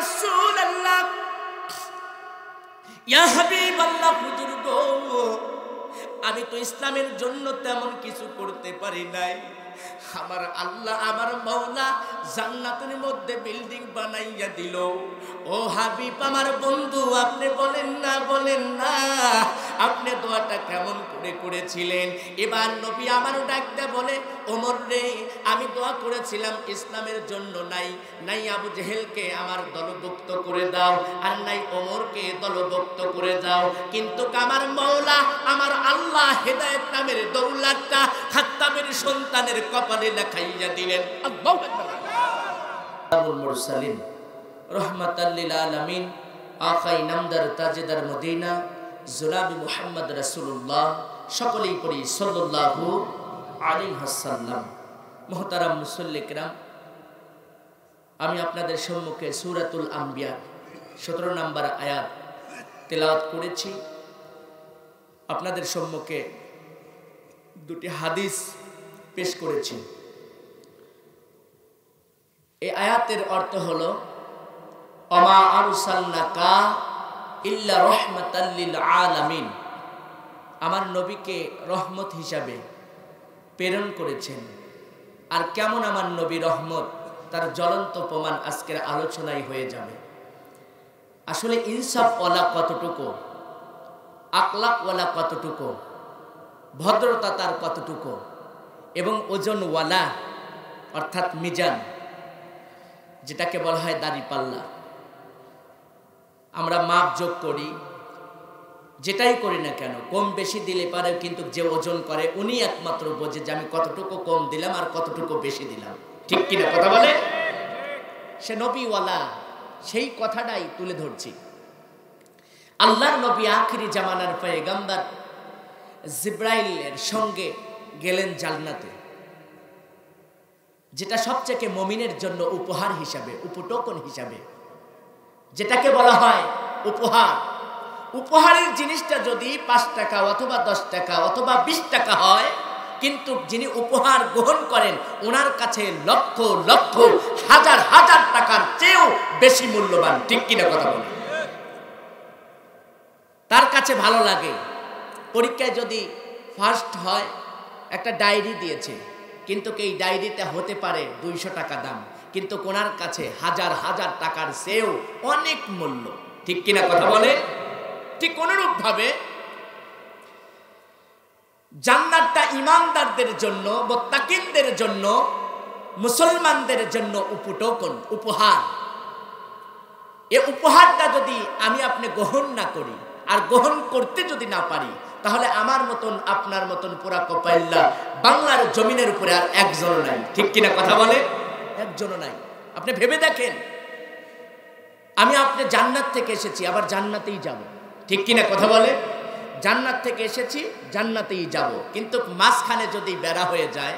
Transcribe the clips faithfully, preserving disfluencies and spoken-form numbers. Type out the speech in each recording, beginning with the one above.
রাসূলুল্লাহ, ইয়া হাবিবাল্লাহ, হুজুর গো, আমি তো ইসলামের জন্য তেমন কিছু করতে পারি নাই। আমার আল্লাহ, আমার মাওলা জান্নাতের মধ্যে বিল্ডিং বানাইয়া দিল। ও হাবিব, আমার বন্ধু, আপনি বলেন না, বলেন না, আপনি দোয়াটা কেমন করে করেছিলেন? এবার নবী আমার ডাকতে বলে, ওমর রে, আমি দোয়া করেছিলাম ইসলামের জন্য, নাই নাই আবু জেহেলকে আমার দলভুক্ত করে দাও, আর নাই ওমরকে দলভুক্ত করে দাও। কিন্তু আমার মাওলা, আমার আল্লাহ হেদায়েত নামের দৌলতটা খাত্তাবের সন্তানের কপালে লেখাইয়া দিলেন। আল্লাহু আকবার। মুরসালিন রাহমাতাল লিল আলামিন, আখাই নামদার তাজেদার মদিনা জনাবি মুহাম্মদ রাসূলুল্লাহ, সকলেই পড়ি সাল্লাল্লাহু আলাইহি ওয়াসাল্লাম। মুহতারাম মুসল্লি কিরাম, আমি আপনাদের সম্মুখে সূরাতুল আম্বিয়া সতেরো নম্বর আয়াত তেলাওয়াত করেছি। আপনাদের সম্মুখে দুটি হাদিস পেশ করেছি। এই আয়াতের অর্থ হলো, ওমা আরসালনাকা ইল্লা রাহমাতাল লিল আলামিন, আমার নবীকে রহমত হিসাবে প্রেরণ করেছেন। আর কেমন আমার নবী রহমত, তার জ্বলন্ত প্রমাণ আজকের আলোচনায় হয়ে যাবে। আসলে ইনসাফ ওয়ালা কতটুকু, আখলাক ওয়ালা কতটুকু, ভদ্রতা তার কতটুকু, এবং ওজনওয়ালা অর্থাৎ মিজান, যেটাকে বলা হয় দাড়িপাল্লা, আমরা মাপ যোগ করি, যেটাই করি না কেন, কম বেশি দিলে পারে, কিন্তু যে ওজন করে উনি একমাত্র বোঝে যে আমি কতটুকু কম দিলাম আর কতটুকু বেশি দিলাম। ঠিক কিনা কথা বলে? সে নবীওয়ালা, সেই কথাটাই তুলে ধরছি। আল্লাহর নবী আখিরি জামানার পয়গম্বর জিবরাইলের সঙ্গে গেলেন জান্নাতে, যেটা সবচেয়ে মুমিনের জন্য উপহার হিসাবে, উপটোকন হিসাবে, যেটাকে বলা হয় উপহার। উপহারের জিনিসটা যদি পাঁচ টাকা অথবা দশ টাকা অথবা বিশ টাকা হয়, কিন্তু যিনি উপহার গ্রহণ করেন ওনার কাছে লক্ষ লক্ষ হাজার হাজার টাকার চেয়েও বেশি মূল্যবান। ঠিক কিনা কথা বলে? তার কাছে ভালো লাগে। পরীক্ষায় যদি ফার্স্ট হয়, একটা ডায়েরি দিয়েছে, কিন্তু এই ডায়েরিটা হতে পারে দুইশো টাকা দাম, কিন্তু কোনার কাছে হাজার হাজার টাকার চেয়েও অনেক মূল্য। ঠিক কিনা কথা বলে? ঠিক অনুরূপ ভাবে জান্নাতটা ঈমানদারদের জন্য, মুত্তাকিনদের জন্য, মুসলমানদের জন্য উপটোকন, উপহার। এই উপহারটা যদি আমি আপনি গ্রহণ না করি, আর গ্রহণ করতে যদি না পারি, তাহলে আমার মতন আপনার মতন পুরা কপাইল্লা বাংলার জমিনের উপরে আর একজনও নাই। ঠিক কিনা কথা বলে? একজনও নাই। আপনি ভেবে দেখেন, আমি আপনি জান্নাত থেকে এসেছি, আবার জান্নাতেই যাব। ঠিক কিনা কথা বলে? জান্নাত থেকে এসেছি, জান্নাতেই যাব, কিন্তু মাঝখানে যদি বেড়া হয়ে যায়,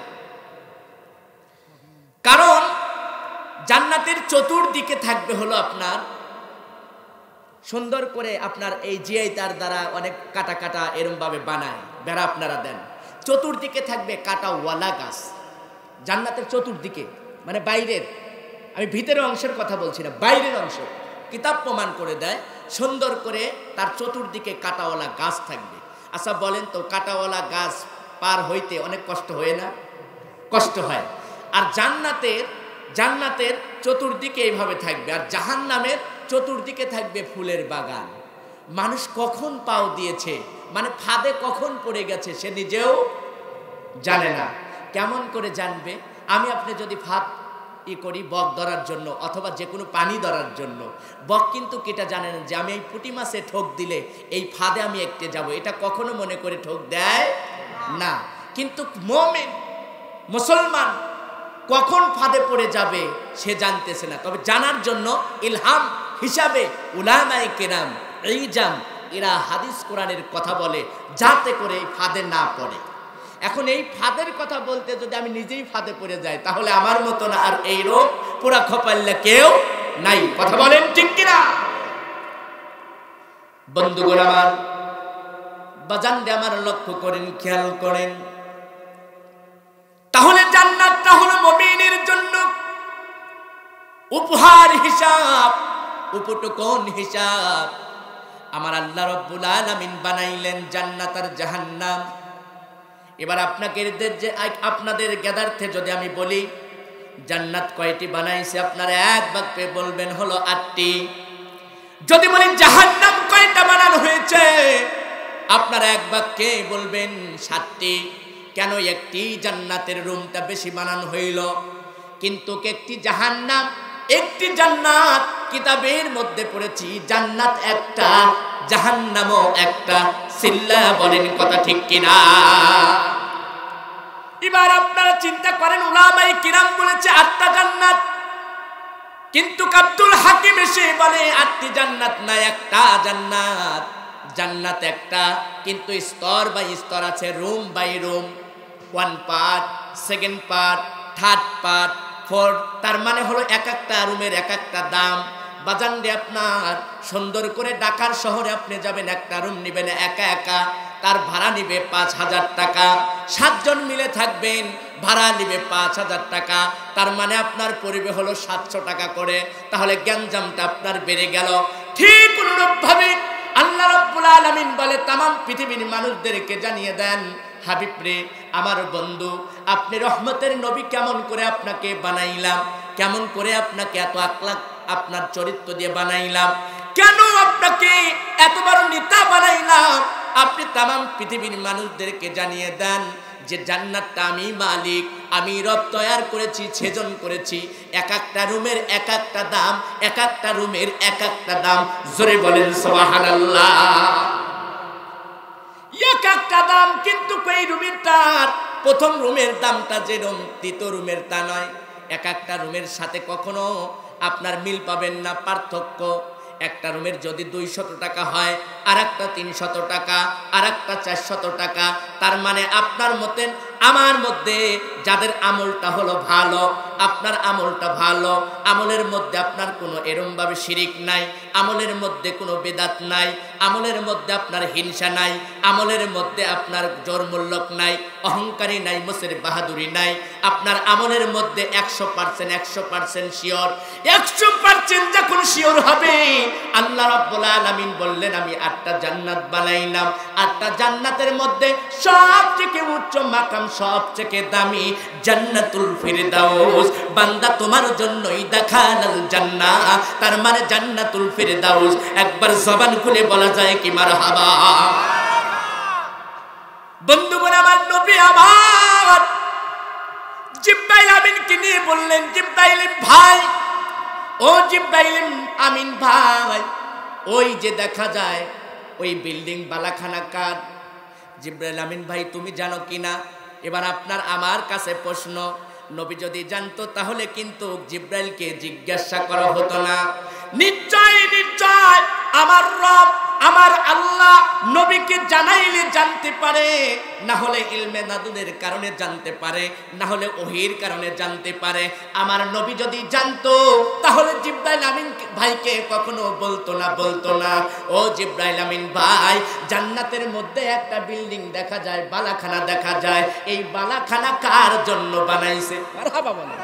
কারণ জান্নাতের চতুর্দিকে থাকবে হলো আপনার সুন্দর করে আপনার এই জিআই তার দ্বারা অনেক কাটা কাটা এরম ভাবে বানায় বেড়া আপনারা দেন, চতুর্দিকে থাকবে কাটাওয়ালা গাছ। জান্নাতের চতুর্দিকে, মানে বাইরের, আমি ভিতরের অংশের কথা বলছি না, বাইরের অংশ। কিতাব প্রমাণ করে দেয় সুন্দর করে তার চতুর্দিকে কাটাওয়ালা গাছ থাকবে। আচ্ছা বলেন তো, কাটাওয়ালা গাছ পার হইতে অনেক কষ্ট হয় না? কষ্ট হয়। আর জান্নাতের জান্নাতের চতুর্দিকে এইভাবে থাকবে, আর জাহান্নামের চতুর্দিকে থাকবে ফুলের বাগান। মানুষ কখন পাও দিয়েছে, মানে ফাঁদে কখন পড়ে গেছে সে নিজেও জানে না। কেমন করে জানবে? আমি আপনি যদি ফাঁদ ই করি বক ধরার জন্য অথবা যে কোনো পানি ধরার জন্য, বক কিন্তু কেটা জানে না যে আমি এই পুঁটি মাছে ঠোক দিলে এই ফাঁদে আমি একটে যাব, এটা কখনো মনে করে ঠোক দেয় না। কিন্তু মুমিন মুসলমান কখন ফাঁদে পড়ে যাবে সে জানতেছে না, তবে জানার জন্য ইলহাম হিসাবে উলামায়ে কেরাম ইজাম এরা হাদিস কোরআনের কথা বলে, যাতে করে এই ফাঁদে না পড়ে। এখন এই ফাঁদের কথা বলতে যদি আমি নিজেই ফাঁদে পড়ে যাই, তাহলে আমার মতন আর এই রোগ পুরা খপাল্লা কেউ নাই। কথা বলেন ঠিক কিনা? বন্ধুগণ আমার, বাজান দে আমার লক্ষ্য করেন, খেয়াল করেন, তাহলে জান্নাতটা হলো মুমিনের জন্য উপহার হিসাব। উপুটো কোন হিসাব। আমার আল্লাহ রব্বুল আলামিন বানাইলেন জান্নাত আর জাহান্নাম। এবার আপনাকে যে আপনাদের জ্ঞাতার্থে যদি আমি বলি জান্নাত কয়টি বানাইছে, আপনারা এক বাক্যে বলবেন হলো আটটি। যদি বলি জাহান্নাম কয়টা বানানো হয়েছে, আপনারা এক বাক্যে বলবেন সাতটি। কেন একটি জান্নাতের রুমটা বেশি বানানো হইল, কিন্তু একটি জাহান্নাম একটি জান্নাত। কিতাবের মধ্যে পড়েছি জান্নাত একটা জাহান্নামও একটা। সিল্লা বলেন কথা ঠিক কিনা? এবার আপনারা চিন্তা করেন, উলামায়ে কিরাম বলেছে আটটা জান্নাত, কিন্তু আব্দুল হাকিম এসে বলে আটটি জান্নাত না, একটা জান্নাত। জান্নাত একটা, কিন্তু স্তর বাই স্তর আছে, room by room, one part, second part, third part, fourth. তার মানে হলো এক একটা রুমের এক একটা দাম। বাজানরে আপনার সুন্দর করে ঢাকার শহরে আপনি যাবেন, একটা রুম নেবেন একা একা, তার ভাড়া নিবে পাঁচ হাজার টাকা। সাতজন মিলে থাকবেন, ভাড়া নিবে পাঁচ হাজার টাকা। তার মানে আপনার পড়বে হলো সাতশো টাকা করে। তাহলে গ্যাঞ্জামটা আপনার বেড়ে গেল। ঠিক অনুরূপভাবে আল্লাহ রাব্বুল আলামিন বলে তামাম পৃথিবীর মানুষদেরকে জানিয়ে দেন, হাবিব রে, আমার বন্ধু, আপনি রহমতের নবী, কেমন করে আপনাকে বানাইলাম, কেমন করে আপনাকে এত আখলাক আপনার চরিত্র দিয়ে বানাইলাম, কেন আপনাকে এত বড় নেতা বানাইলাম। আপনি তামাম পৃথিবীর মানুষদেরকে জানিয়ে দেন যে জান্নাতটা আমি মালিক, আমি রব তৈয়ার করেছি, ছেজন করেছি। এক একটা রুমের এক একটা দাম, এক একটা রুমের এক একটা দাম। জোরে বলেন সুবহানাল্লাহ। এক একটা দাম, কিন্তু এই রুমের তার প্রথম রুমের দামটা যেরকম দ্বিতীয় রুমের তা নয়। এক একটা রুমের সাথে কখনো আপনার মিল পাবেন না, পার্থক্য। একটা রুমের যদি দুইশত টাকা হয়, আর একটা তিনশত টাকা, আর একটা চারশত টাকা। তার মানে আপনার মতে আমার মধ্যে যাদের আমলটা হলো ভালো, আপনার আমলটা ভালো, আমলের মধ্যে আপনার কোনো এরমভাবে শিরিক নাই, আমলের মধ্যে কোনো বেদাত নাই, আমলের মধ্যে আপনার হিংসা নাই, আমলের মধ্যে আপনার জোরমূল্যক নাই, অহংকারী নাই, মোসের বাহাদুরি নাই। আপনার আমলের মধ্যে একশো পার্সেন্ট একশো পার্সেন্ট শিওর। একশো পার্সেন্ট যখন শিওর হবে, আল্লাহ রাব্বুল আলামিন বললেন আমি আটটা জান্নাত বানাইলাম। আটটা জান্নাতের মধ্যে সবথেকে উচ্চ মাকাম, সবথেকে দামি জান্নাতুল ফিরদাউস। বান্দা তোমার জন্যই দেখালাল জান্নাহ, তার মানে জান্নাতুল ফিরদাউস। একবার জবান খুলে বলা যায় কি মারহাবা। বন্ধুগণ, আমার নবী আমার জিব্রাইল আমিনকে নিয়ে বললেন, জিব্রাইল ভাই, ও জিব্রাইল আমিন ভাই, ওই যে দেখা যায় ওই বিল্ডিং বালাখানা কার? জিব্রাইল আমিন ভাই তুমি জানো কিনা? এবার আপনার আমার কাছে প্রশ্ন, নবী যদি জানতো তাহলে কিন্তু জিব্রাইলকে জিজ্ঞাসা করা হতো না। নিশ্চয় নিশ্চয় আমার রব, আমার আল্লাহ নবীকে জানাইলে জানতে পারে, না হলে ইলমে নাদুনের কারণে জানতে পারে, না হলে ওহির কারণে জানতে পারে। আমার নবী যদি জানতো তাহলে জিব্রাইল আমিন ভাইকে কখনো বলতো না, বলতো না ও জিব্রাইল আমিন ভাই, জান্নাতের মধ্যে একটা বিল্ডিং দেখা যায়, বালাখানা দেখা যায়, এই বালাখানা কার জন্য বানাইছে? মারহাবা বলেন।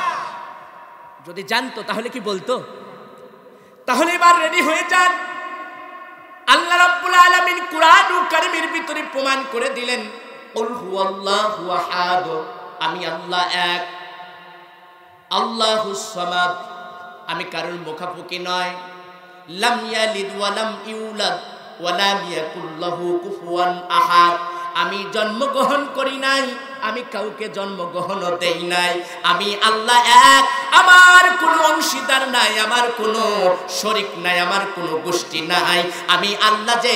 যদি জানতো তাহলে কি বলতো? তাহলে এবার রেডি হয়ে যান। আল্লাহ রাব্বুল আলামিন কুরআনুল কারীমের ভিতরে প্রমাণ করে দিলেন, কুল হুয়াল্লাহু আহাদ, আমি আল্লাহ এক, আল্লাহুস সামাদ, আমি কারোর মুখাপেক্ষী নয়, লাম ইয়ালিদ ওয়া লাম ইউলাদ ওয়া লাম ইয়াকুল লাহু কুফুয়ান আহাদ, আমি জন্মগ্রহণ করি নাই, আমি কাউকে জন্মগ্রহণও দেই নাই, আমি আল্লাহ এক, আমার কোনো অংশীদার নাই, আমার কোনো শরীক নাই, আমার কোনো গোষ্ঠী নাই, আমি আল্লাহ যে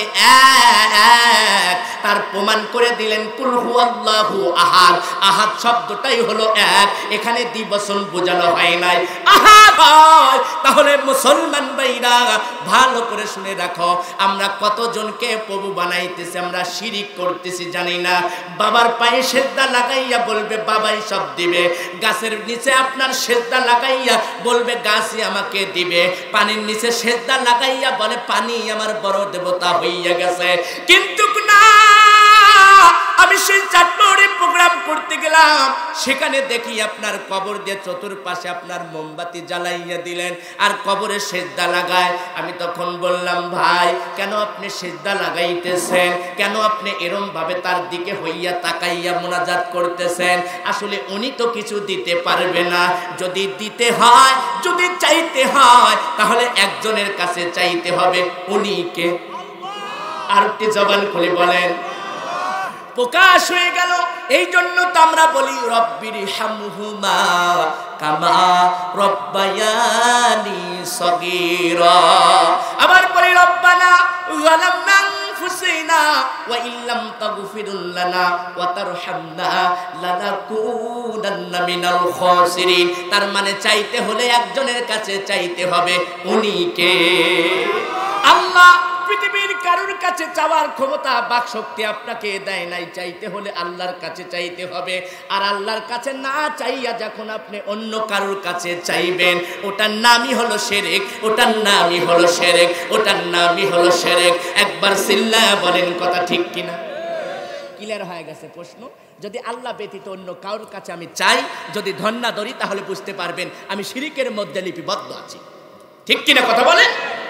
এক, তার প্রমাণ করে দিলেন। কুল হুয়াল্লাহু আহাদ, আহাদ শব্দটাই হলো এক, এখানে দ্বিবচন বোঝানো হয় নাই, আহাদ হয়। তাহলে মুসলমান ভাইরা ভালো করে শুনে রাখো, আমরা কতজনকে প্রভু বানাইতেছি, আমরা শিরিক করতেছি জানি না। বাবার পায়ে সেজদা লাগাইয়া বলবে বাবাই সব দিবে, গাছের নিচে আপনার সেজদা লাগাইয়া বলবে গাছই আমাকে দিবে, পানির নিচে সেজদা লাগাইয়া বলে পানি আমার বড় দেবতা হইয়া গেছে। কিন্তু না, আমি সেই চাঁদপুরে প্রোগ্রাম করতে গেলাম, সেখানে দেখি আপনার কবর দিয়ে চতুর্পাশে আপনার মোমবাতি জ্বালাইয়া দিলেন আর কবরে সেজদা লাগায়। আমি তখন বললাম, ভাই কেন আপনি সেজদা লাগাইতেছেন, কেন আপনি এরম ভাবে তার দিকে হইয়া তাকাইয়া মোনাজাত করতেছেন? আসলে উনি তো কিছু দিতে পারবে না। যদি দিতে হয়, যদি চাইতে হয়, তাহলে একজনের কাছে চাইতে হবে, উনি কে? আর একটি জবান খুলে বলেন। প্রকাশ হয়ে গেল। এই জন্য তো আমরা বলি রব্বির হামহুমা কামা রব্বায়ানি সগীরা। আবার বলি রব্বানা যালামনা আনফুসানা ওয়া ইল্লাম তাগফির লানা ওয়া তারহামনা লানাকুনান্না মিনাল খাসিরিন। তার মানে চাইতে হলে একজনের কাছে চাইতে হবে, উনি কে? আল্লাহ। পৃথিবীর কারোর কাছে চাওয়ার ক্ষমতা বাক শক্তি আপনাকে দেয় নাই। চাইতে হলে আল্লাহর কাছে চাইতে হবে। আর আল্লাহর কাছে না চাইয়া যখন আপনি অন্য কারোর কাছে চাইবেন, ওটার নামই হলো শিরক, ওটার নামই হলো শিরক, ওটার নামই হলো শিরক। একবার চিল্লায়া বলেন কথা ঠিক কিনা? ক্লিয়ার হয়ে গেছে প্রশ্ন? যদি আল্লাহ ব্যতীত অন্য কারোর কাছে আমি চাই, যদি ধন্না ধরি, তাহলে বুঝতে পারবেন আমি শিরকের মধ্যে লিপিবদ্ধ আছি। ঠিক কিনা কথা বলেন?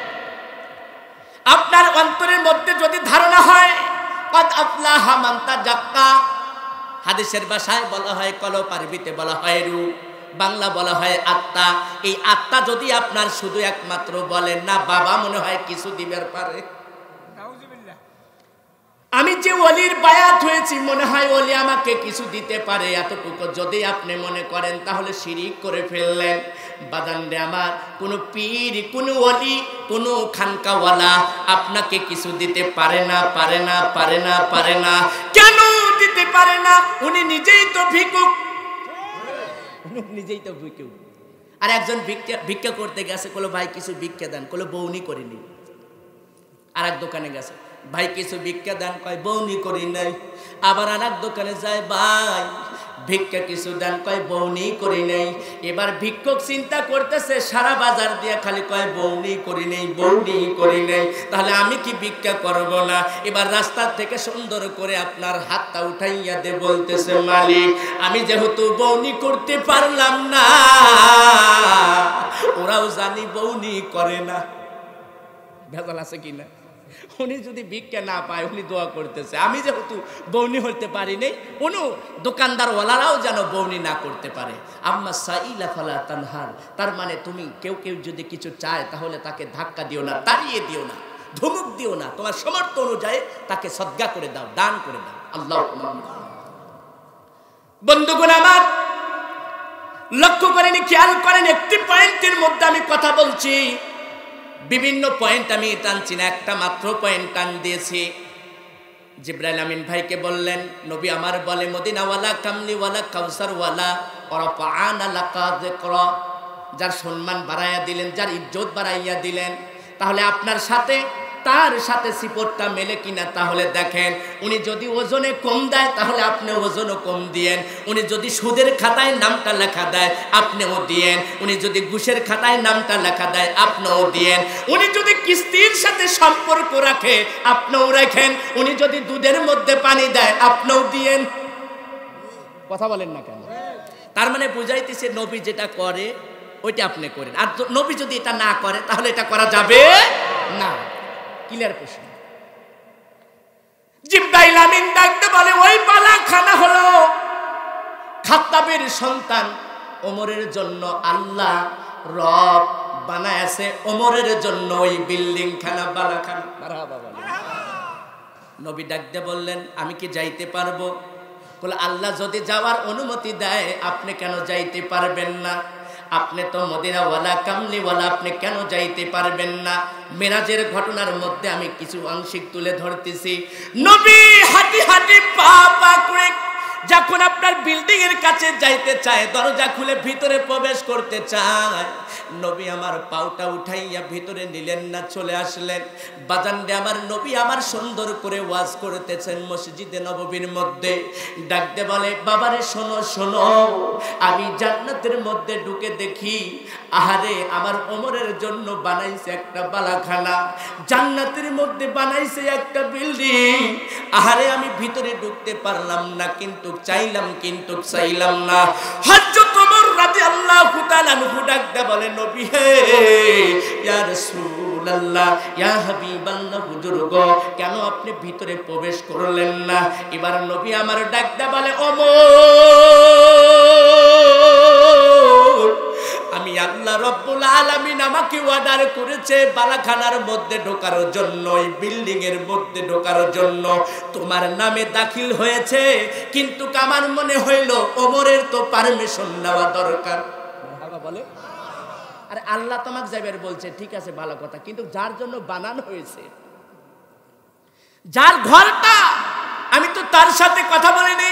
আপনার অন্তরের মধ্যে যদি ধারণা হয় কদ আফলাহা মান তাযাক্কা, হাদিসের ভাষায় বলা হয় কলব, আরবিতে বলা হয় রূহ, বাংলা বলা হয় আত্মা। এই আত্মা যদি আপনার শুধু একমাত্র বলেন না বাবা মনে হয় কিছু দিবার পারে, আমি যে ওলির বায়াত হয়েছি মনে হয় ওলি আমাকে কিছু দিতে পারে, এতটুকু যদি আপনি মনে করেন তাহলে শিরিক করে ফেললেন। বাদানরে আমার, কোন পীর, কোন ওলি, কোন খানকাওয়ালা আপনাকে কিছু দিতে পারে না, পারে না, পারে না, পারে না। কেন দিতে পারে না? উনি নিজেই তো ভিক্ষুক, নিজেই তো ভিক্ষুক। আর একজন ভিক্ষা ভিক্ষা করতে গেছে, বলো ভাই কিছু ভিক্ষা দেন, বলো বউনি করিনি। আর এক দোকানে গেছে, ভাই কিছু ভিক্ষা দেন, কয় বউনি করি নাই। আবার আর এক দোকানে যায়, ভাই ভিক্ষা কিছু দেন, কয় বউনি করি নাই। এবার ভিক্ষুক চিন্তা করতেছে সারা বাজার দিয়ে খালি কয় বউনি করি নাই, বউনি করি নাই, তাহলে আমি কি ভিক্ষা করব না? এবার রাস্তার থেকে সুন্দর করে আপনার হাতটা উঠাইয়া দে, বলতেছে মালিক আমি যেহেতু বউনি করতে পারলাম না, ওরাও জানি বউনি করে না। ভেজাল আছে কিনা? উনি যদি ভিক্ষা না পায়, উনি দোয়া করতেছে আমি যেহেতু বউনি হতে পারি নাই, উনি দোকানদার ওয়ালারাও যেন বউনি না করতে পারে। আম্মা সাইলা ফালা তানহার, তার মানে তুমি কেউ কেউ যদি কিছু চায় তাহলে তাকে ধাক্কা দিও না, তাড়িয়ে দিও না, ধমক দিও না, তোমার সামর্থ্য অনুযায়ী তাকে সদকা করে দাও, দান করে দাও। আল্লাহ। বন্ধুগণ আমার, লক্ষ্য করেন, খেয়াল করেন, একটি পয়েন্টের মধ্যে আমি কথা বলছি, বিভিন্ন পয়েন্ট আমি টানছি না, একটা মাত্র পয়েন্ট টান দিয়েছি। জিবরাইল আমিন ভাইকে বললেন, নবী আমার বলে মদিনাওয়ালা, কামলিওয়ালা, কাউসারওয়ালা, ওরাফাআনা লাকা যিকরা, যার সম্মান বাড়াইয়া দিলেন, যার ইজ্জত বাড়াইয়া দিলেন, তাহলে আপনার সাথে তার সাথে সিপটটা মেলে কিনা তাহলে দেখেন। উনি যদি ওজনে কম দেয় তাহলে আপনি ওজনও কম দিয়েন। উনি যদি সুদের খাতায় নামটা লেখা দেয় আপনিও দিয়েন। উনি যদি ঘুষের খাতায় নামটা লেখা দেয় আপনিও দিয়েন। উনি যদি কিস্তির সাথে সম্পর্ক রাখে আপনিও রাখেন। উনি যদি দুধের মধ্যে পানি দেয় আপনিও দিয়েন। কথা বলেন না কেন? তার মানে বুঝাইতেছে নবী যেটা করে ওইটা আপনি করেন, আর নবী যদি এটা না করে তাহলে এটা করা যাবে না। ক্লিয়ার প্রশ্ন? জিবরাইল আমিন ডাকতে বলে, ওই পালাখানা হলো খাত্তাবের সন্তান ওমরের জন্য আল্লাহ রব বানায়াছে, ওমরের জন্য ওই বিল্ডিং খানা বালাখানা। মারহাবা বলেন। নবী ডাকতে বললেন, আমি কি যাইতে পারবো? বলে, আল্লাহ যদি যাওয়ার অনুমতি দেয় আপনি কেন যাইতে পারবেন না? আপনি তো মদিনাওয়ালা, কামলিওয়ালা, আপনি কেন যাইতে পারবেন না? মেরাজের ঘটনার মধ্যে আমি কিছু আংশিক তুলে ধরতেছি। নবী হাঁটি হাঁটি পা পা করে যখন আপনার বিল্ডিং এর কাছে যাইতে চায়, দরজা খুলে ভিতরে প্রবেশ করতে চায়, নবী আমার পাউটা উঠাইয়া ভিতরে নিলেন না, চলে আসলেন। বাজানরে আমার নবী আমার সুন্দর করে ওয়াজ করতেছেন মসজিদে নববীর মধ্যে। ডাকতে বলে, বাবারে শোনো শোনো, আমি জান্নাতের মধ্যে ঢুকে দেখি, আহারে আমার ওমরের জন্য বানাইছে একটা বালাখানা, জান্নাতের মধ্যে বানাইছে একটা বিল্ডিং। আহারে আমি ভিতরে ঢুকতে পারলাম না, কিন্তু চাইলাম কিন্তু চাইলাম না। হযরত ওমর রাদিয়াল্লাহু তাআলা আনহু ডাকতে বলে, নবী হে, ইয়া রাসূলুল্লাহ, ইয়া হাবিবাল্লাহ, হুজুর গো, কেন আপনি ভিতরে প্রবেশ করলেন না? এবার নবী আমার ডাকতে বলে, ওমর, আমি আল্লাহ রাব্বুল আলামিন আমাকে অর্ডার করেছে বালাখানার মধ্যে ঢোকার জন্য, এই বিল্ডিং এর মধ্যে ঢোকার জন্য। তোমার নামে দাখিল হয়েছে, কিন্তু আমার মনে হইল ওমরের তো পারমিশন নেওয়া দরকার। বলে, আরে আল্লাহ তোমাকে যাইবার বলছে, ঠিক আছে ভালো কথা, কিন্তু যার জন্য বানানো হয়েছে, যার ঘরটা, আমি তো তার সাথে কথা বলিনি।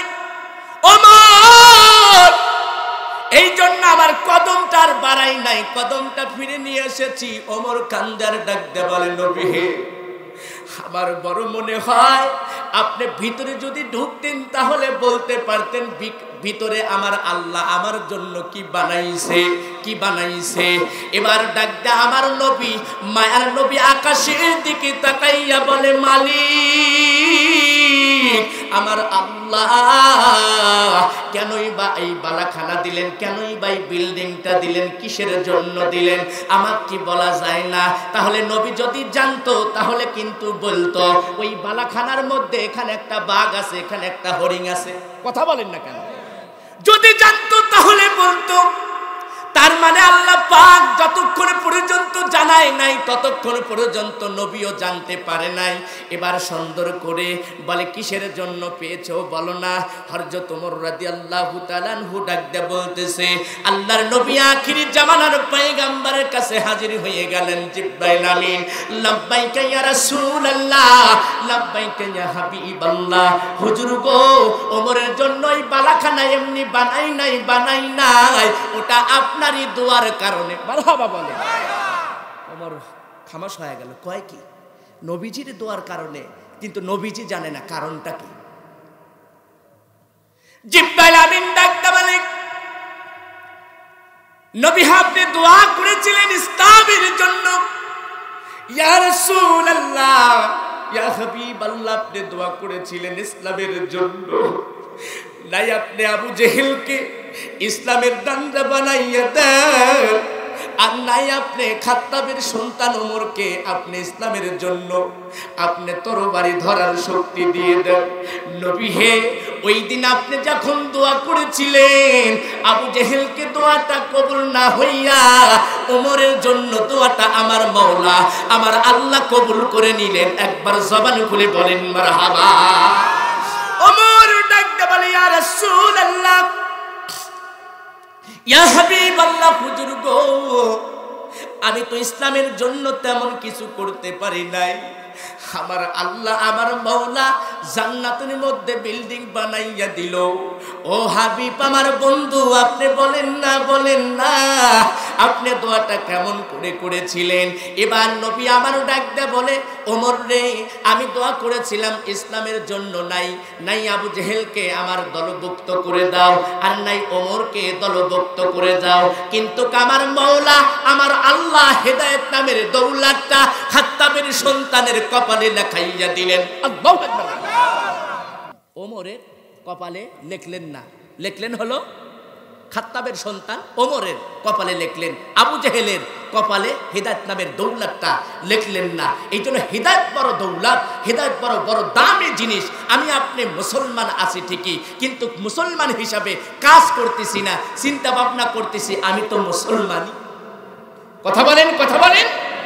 ওমর, এই জন্য আমার কদমটা আর বাড়াই নাই, কদমটা ফিরে নিয়ে এসেছি। ওমর কান্দার ডাকতে বলে, নবী হে, আমার বড় মনে হয় আপনি ভিতরে যদি ঢুকতেন তাহলে বলতে পারতেন ভিতরে আমার আল্লাহ আমার জন্য কি বানাইছে, কি বানাইছে। এবার ডাকতে আমার নবী, মায়ার নবী আকাশের দিকে তাকাইয়া বলে, মালিক, আমার আল্লাহ কেনই বা এই বালাখানা দিলেন, কেনই বা এই বিল্ডিংটা দিলেন, কিসের জন্য দিলেন আমার কি বলা যায় না। তাহলে নবী যদি জানতো তাহলে কিন্তু বলতো, ওই বালাখানার মধ্যে এখানে একটা বাঘ আছে, এখানে একটা হরিণ আছে। কথা বলেন না কেন? যদি জানতো তাহলে বলতো। তার মানে আল্লাহ পাক যতক্ষণ পর্যন্ত জানায় নাই ততক্ষণ পর্যন্ত নবীও জানতে পারে নাই। এবার সুন্দর করে বলে, কিসের জন্য পেয়েছো বলো না। হযরত ওমর রাদিয়াল্লাহু তাআলা আনহু ডাক দিয়ে বলতেছে, আল্লাহর নবী আখিরি জামানার পয়গম্বরের কাছে হাজির হয়ে গেলেন। জিব্রাইল আমিন, লাব্বাইকা ইয়া রাসূলুল্লাহ, লাব্বাইকা ইয়া হাবিবাল্লাহ। হুজুর গো, ওমরের জন্য এই বালাখানা এমনি বানাই নাই, বানাই নাই, ওটা আপনারই দোয়ার কারণে। মারহাবা বলে। ওমর খামোশ হয়ে গেল, কয় কি? নবীজির দোয়ার কারণে, কিন্তু নবীজি জানে না কারণটা কি। জিব্রাইল আমিন ডাকতে বলে, নবী আপনি দোয়া করেছিলেন ইসলামের জন্য। ইয়া রাসূলুল্লাহ, ইয়া হাবিবাল্লাহ, আপনি দোয়া করেছিলেন ইসলামের জন্য। নাই আপনি আবু জেহেলকে ইসলামের ডান্ডা বানাইয়া দেন, আর নাই আপনি খাত্তাবের সন্তান ওমরকে আপনি ইসলামের জন্য আপনি তরবারি ধরার শক্তি দিয়ে দেন। নবী হে, ওই দিন আপনি যখন দোয়া করেছিলেন আবু জেহেলকে, দোয়াটা কবুল না হইয়া ওমরের জন্য দোয়াটা আমার মাওলা আমার আল্লাহ কবুল করে নিলেন। একবার জবান খুলে বলেন মারহাবা। ওমর ডাকতে বলে, ইয়া রাসূলুল্লাহ, ইয়া হাবিবাল্লাহ, হুজুর গো, আমি তো ইসলামের জন্য তেমন কিছু করতে পারি নাই। আমার আল্লাহ আমার মাওলা জান্নাতের মধ্যে বিল্ডিং বানাইয়া দিল। ও হাবিব আমার বন্ধু, আপনি বলেন না, বলেন না আপনি দোয়াটা কেমন করে করেছিলেন। এবার নবী আমার ডাক দিয়ে বলে, ওমর রে, আমি দোয়া করেছিলাম ইসলামের জন্য, নাই নাই আবু জেহেলকে আমার দলভুক্ত করে দাও, আর নাই ওমরকে দলভুক্ত করে দাও, কিন্তু আমার মাওলা আমার আল্লাহ হেদায়েত নামের দৌলতটা খাত্তাবের সন্তানের কপালে লেখাইয়া দিলেন। আল্লাহু আকবার। ওমরের কপালে লিখলেন না, লিখলেন হলো খাত্তাবের সন্তান ওমরের কপালে লিখলেন, আবু জেহেলের কপালে হেদায়েত নামের দৌলতটা লিখলেন না। এই জন্য হেদায়েত বড় দৌলত, হেদায়েত বড় বড় দামি জিনিস। আমি আপনি মুসলমান আছি ঠিকই, কিন্তু মুসলমান হিসাবে কাজ করতেছি না, চিন্তা ভাবনা করতেছি আমি তো মুসলমানই। কথা বলেন, কথা বলেন।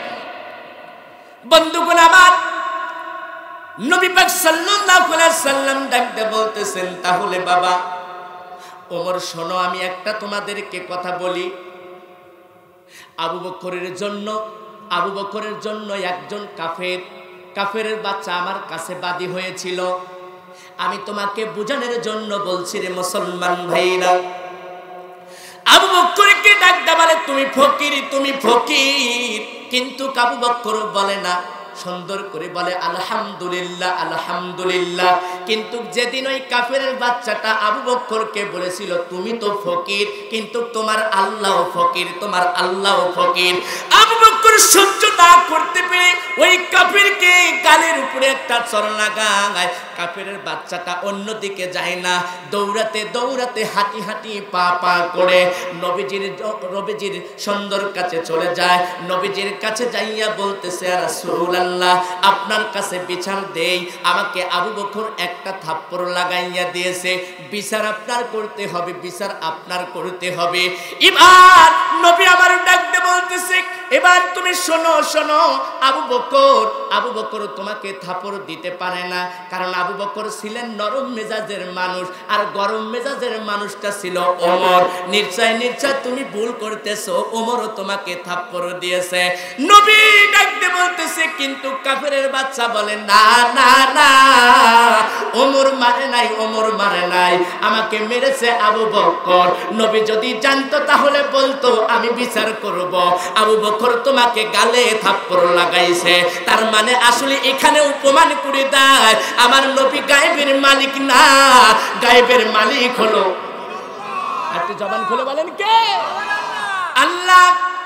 বন্ধুগণ আমার, নবী পাক সাল্লাল্লাহু আলাইহি সাল্লাম ডাকতে বলতেছেন, তাহলে বাবা ওমর শোনো, আমি একটা তোমাদেরকে কথা বলি। আবু বকরের জন্য আবু বকরের জন্য একজন কাফের কাফেরের বাচ্চা আমার কাছে বাদী হয়েছিল। আমি তোমাকে বোঝানোর জন্য বলছি রে মুসলমান ভাইরা। আবু বকরকে ডাক ডাকতে বলে তুমি ফকির, তুমি ফকির। কিন্তু আবু বকর বলে না, সুন্দর করে বলে আলহামদুলিল্লাহ, আলহামদুলিল্লাহ। কিন্তু যেদিন ওই কাফেরের বাচ্চাটা আবু বকরকে বলেছিল তুমি তো ফকির, কিন্তু তোমার আল্লাহও ফকির, তোমার আল্লাহও ফকির, আবু বকর সহ্য না করতে পেরে ওই কাফেরকে গালের উপরে একটা চড় লাগায়। কাফেরের বাচ্চাটা অন্যদিকে যায় না, দৌড়াতে দৌড়াতে হাঁটি হাঁটি পা পা করে নবীজির নবীজির সুন্দর কাছে চলে যায়। নবীজির কাছে যাইয়া বলতেছে রাসূলুল্লাহ, আপনার কাছে বিচার দেই, আমাকে আবু বকর একটা থাপ্পড় লাগাইয়া দিয়েছে, বিচার আপনার করতে হবে, বিচার আপনার করতে হবে। এবার নবী আমার ডাকতে বলতেছে, এবার তুমি শোনো শোনো আবু বকর, আবু বকর তোমাকে থাপ্পড় দিতে পারে না, কারণ আবু বকর ছিলেন নরম মেজাজের মানুষ, আর গরম মেজাজের মানুষটা ছিল ওমর। নিশ্চয় নিশ্চয় তুমি ভুল করতেছো, ওমরও তোমাকে থাপ্পড় দিয়েছে। নবী ডাকতে বলতেছে, কিন্তু কাফেরের বাচ্চা বলে না না না, ওমর মারে নাই, ওমর মারে নাই, আমাকে মেরেছে আবু বকর। নবী যদি জানতো তাহলে বলতো, আমি বিচার করব। আবু বকর তোমাকে গালে থাপ্পড় লাগাইছে, তার মানে আসলে এখানে উপমান করে দেয় আমার নবী গায়েবের মালিক না, গায়েবের মালিক হলো, একটু জবান খুলে বলেন কে? আল্লাহ।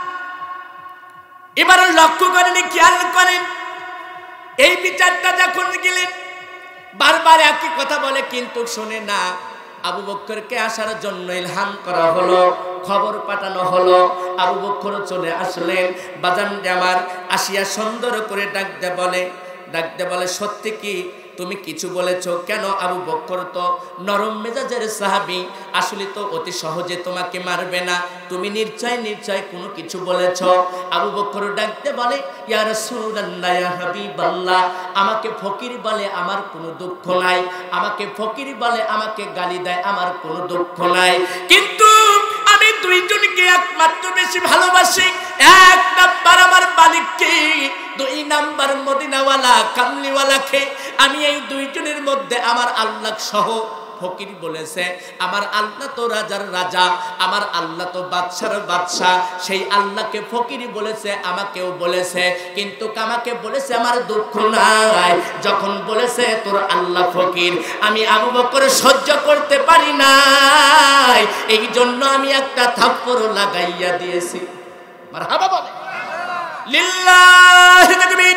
এবার লক্ষ্য করেন, খেয়াল করেন, এই বিচারটা যখন গেলেন বারবার একই কথা বলে কিন্তু শোনে না। আবু বকরকে আসার জন্য ইলহাম করা হলো, খবর পাঠানো হলো, আবু বকর চলে আসলেন। বাজান আমার আসিয়া সুন্দর করে ডাকতে বলে, ডাকতে বলে সত্যি কি তুমি কিছু বলেছো? কেন? আবু বকর তো নরম মেজাজের সাহাবী, আসলে তো অতি সহজে তোমাকে মারবে না, তুমি নিশ্চয় নিশ্চয় কোনো কিছু বলেছো। আবু বকর ডাকতে বলে, ইয়া রাসূলুল্লাহ, ইয়া হাবিবাল্লাহ, আমাকে ফকির বলে আমার কোনো দুঃখ নাই, আমাকে ফকির বলে আমাকে গালি দেয় আমার কোনো দুঃখ নাই, কিন্তু আমি দুইজনকে একমাত্র বেশি ভালোবাসি। এক নাম্বার আমার মালিককে, দুই নাম্বার মদিনাওয়ালা কামলিওয়ালাকে। আমি এই দুইজনের মধ্যে আমার আল্লাহ সহ ফকির বলেছে, আমার আল্লাহ তো রাজার রাজা, আমার আল্লাহ তো বাদশার বাদশা, সেই আল্লাহকে ফকির বলেছে, আমাকেও বলেছে, কিন্তু আমাকে বলেছে আমার দুঃখ নাই। যখন বলেছে তোর আল্লাহ ফকির, আমি আবু বকর সহ্য করতে পারি নাই, এই জন্য আমি একটা থাপ্পড় লাগাইয়া দিয়েছি। মারহাবা বলে লিল্লাহি তাকবীর,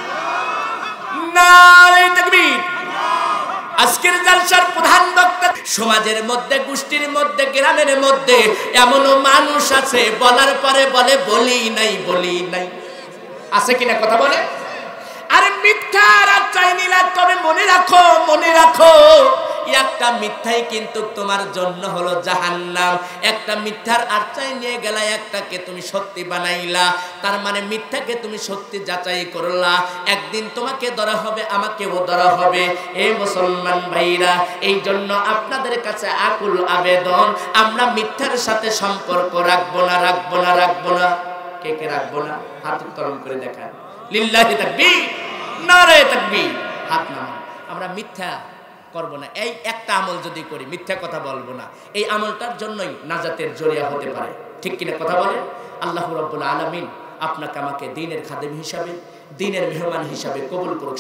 নারে তাকবীর। আজকের জালসার প্রধান বক্তা, সমাজের মধ্যে, গোষ্ঠীর মধ্যে, গ্রামের মধ্যে এমনও মানুষ আছে বলার পরে বলে বলি নাই, বলি নাই, আছে কিনা কথা বলে? আরে মিথ্যার আশ্রয় নিলা, তবে মনে রাখো, মনে রাখো একটা মিথ্যাই কিন্তু তোমার জন্য হলো জাহান্নাম। একটা মিথ্যার আশ্রয় নিয়ে গেলা, একটাকে তুমি সত্যি বানাইলা, তার মানে মিথ্যাকে তুমি সত্যি যাচাই করলা, একদিন তোমাকে ধরা হবে, আমাকেও ধরা হবে। এই মুসলমান ভাইরা, এই জন্য আপনাদের কাছে আকুল আবেদন, আমরা মিথ্যার সাথে সম্পর্ক রাখবো না, রাখবো না, রাখবো না। কে কে রাখবো না? হাত উত্তোলন করে দেখান। লিল্লাহি তাকবীর, নারে তাকবীর, হাত নামান। আমরা মিথ্যা করবো না, এই একটা আমল যদি করি, মিথ্যা কথা বলবো না, এই আমলটার জন্যই নাজাতের জরিয়া হতে পারে। ঠিক কিনা কথা বলে? আল্লাহ রাব্বুল আলামিন আপনাকে আমাকে দ্বীনের খাদেম হিসাবে, দ্বীনের মেহমান হিসাবে কবুল করুক।